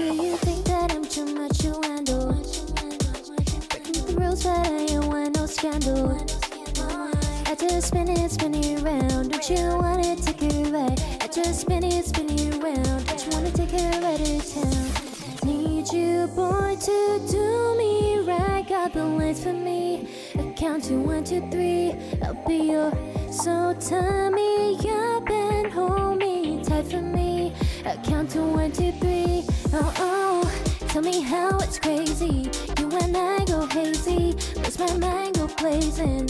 Do you think that I'm too much to handle? Breaking the rules, but I ain't want no scandal. I just spin it around. Don't you wanna take it right? I just spin it around. Don't you wanna take it right to town? Need you, boy, to do me right. Got the lights for me. I count to 1, 2, 3. I'll be your so tie me up and hold me tight for me. I count to 1, 2, 3. Oh oh, tell me how it's crazy. You and I go hazy. Lose my mind, go blazing.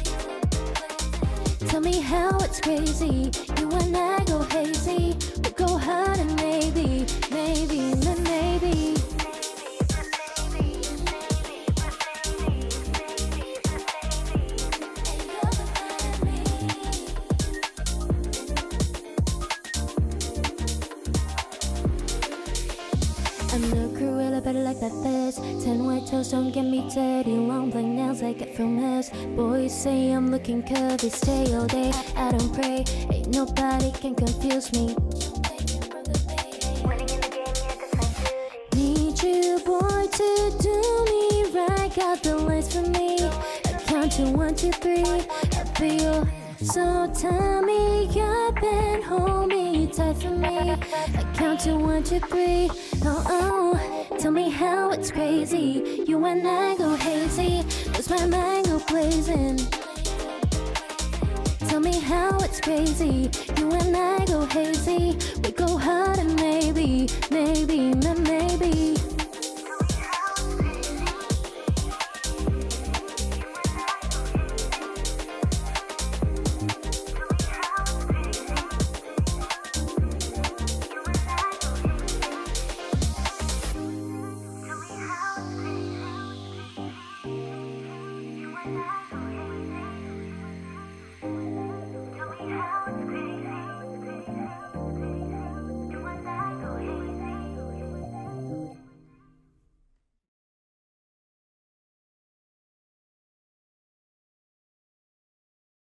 Tell me how it's crazy. You and I go hazy. We go hard and maybe, maybe, maybe. I'm no Cruella, better like that fizz. 10 white toes, don't get me dirty. Long black nails I get from hers. Boys say I'm looking curvy, stay all day, I don't pray. Ain't nobody can confuse me. Need you, boy, to do me right. Got the lights for me. I count to 1, 2, 3. I feel so tie me up and hold me tight for me. I count to 1, 2, 3. Oh oh, tell me how it's crazy. You and I go hazy. Lose my mind, go blazing. Tell me how it's crazy. You and I go hazy. We go hard and maybe, maybe, maybe.